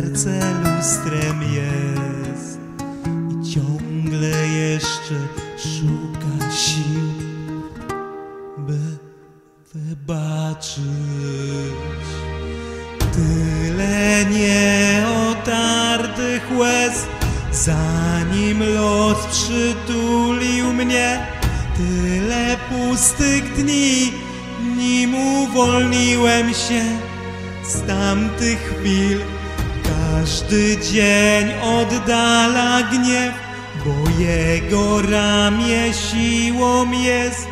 serce lustrem jest i ciągle jeszcze szuka sił, by wybaczyć. Tyle nieotartych łez, zanim los przytulił mnie. Tyle pustych dni, nim uwolniłem się z tamtych chwil. Każdy dzień oddala gniew, bo jego ramię siłą jest.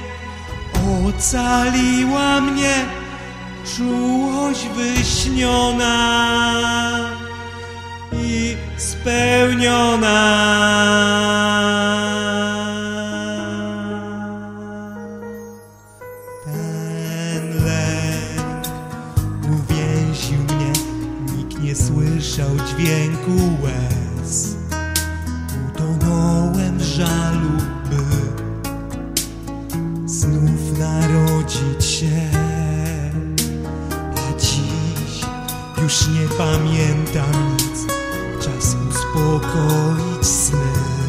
Ocaliła mnie czułość wyśniona i spełniona. Ten lęk uwięził mnie, nikt nie słyszał dźwięku łez. Utonąłem w żalu, by znów narodzić się. A dziś już nie pamiętam nic, czas uspokoić sny.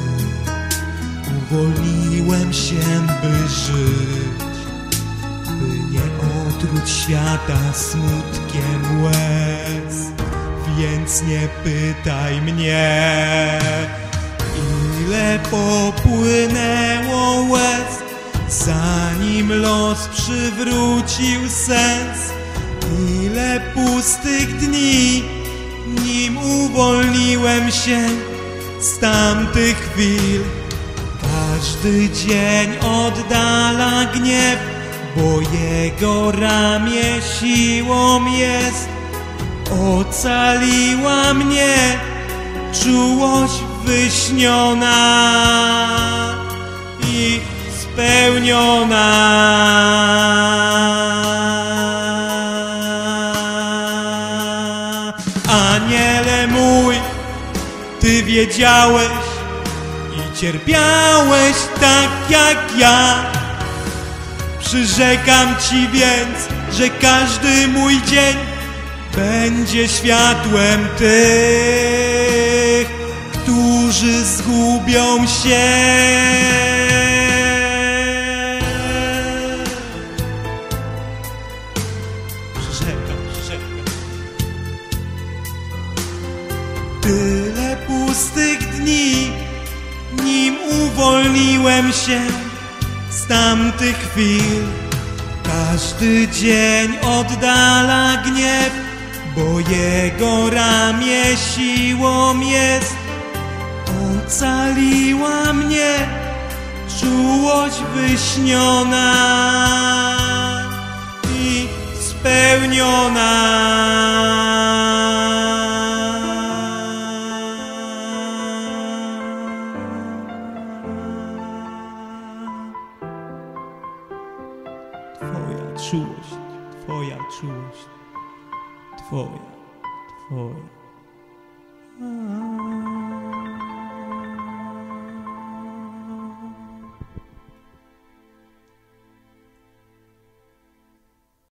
Uwolniłem się, by żyć, by nie otruć świata smutkiem łez. Więc nie pytaj mnie, ile popłynęło łez, zanim los przywrócił sens. Ile pustych dni, nim uwolniłem się z tamtych chwil. Każdy dzień oddala gniew, bo jego ramię siłą jest. Ocaliła mnie czułość wyśniona i spełniona. Aniele mój, ty wiedziałeś i cierpiałeś tak jak ja. Przyrzekam ci więc, że każdy mój dzień będzie światłem tych, którzy zgubią się. Przyrzekam. Tyle pustych dni, nim uwolniłem się z tamtych chwil. Każdy dzień oddala gniew, bo jego ramię siłą jest. Ocaliła mnie czułość wyśniona i spełniona. Twoja czułość, twoja czułość, twoja.